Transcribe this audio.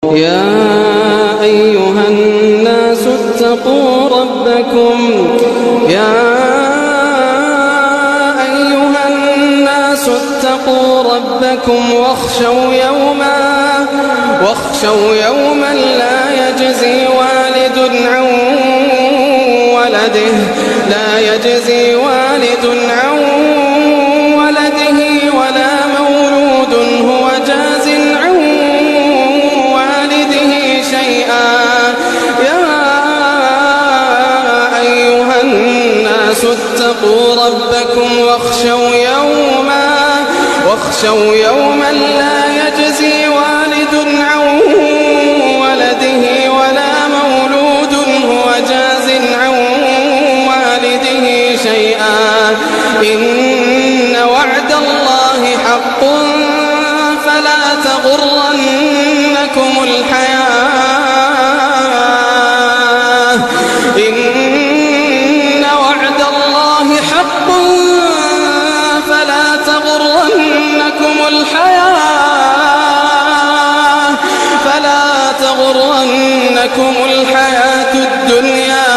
يا أيها الناس اتقوا ربكم واخشوا يوما لا يجزي والد عن ولده ولا مولود هو جاز عن والده شيئا. يا أيها الناس اتقوا ربكم واخشوا يوما لا يجزي والد عن ولده ولا مولود هو جاز عن والده شيئا. إن وعد الله حق فلا تغرنكم الحياة فلا تغرنكم الحياة الدنيا